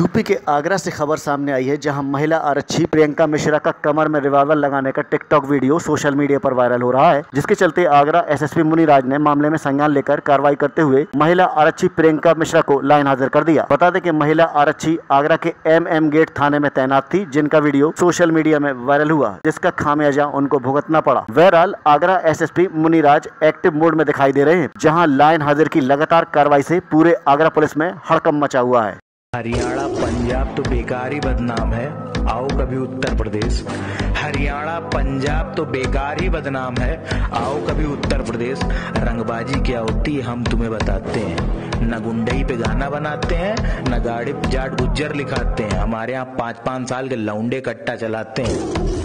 UP के आगरा से खबर सामने आई है, जहां महिला आरक्षी प्रियंका मिश्रा का कमर में रिवॉल्वर लगाने का टिकटॉक वीडियो सोशल मीडिया पर वायरल हो रहा है, जिसके चलते आगरा एसएसपी मुनिराज ने मामले में संज्ञान लेकर कार्रवाई करते हुए महिला आरक्षी प्रियंका मिश्रा को लाइन हाजिर कर दिया। बता दें कि महिला आरक्षी आगरा के MM गेट थाने में तैनात थी, जिनका वीडियो सोशल मीडिया में वायरल हुआ, जिसका खामियाजा उनको भुगतना पड़ा। बहरहाल Agra SSP Muniraj active mode में दिखाई दे रहे हैं, जहाँ लाइन हाजिर की लगातार कार्रवाई से पूरे आगरा पुलिस में हड़कंप मचा हुआ है। हरियाणा पंजाब तो बेकार ही बदनाम है, आओ कभी उत्तर प्रदेश। हरियाणा पंजाब तो बेकार ही बदनाम है, आओ कभी उत्तर प्रदेश। रंगबाजी क्या होती है हम तुम्हें बताते हैं, न गुंडई पे गाना बनाते हैं, न गाड़ी जाट गुज्जर लिखाते हैं। हमारे यहाँ 5-5 साल के लौंडे कट्टा चलाते हैं।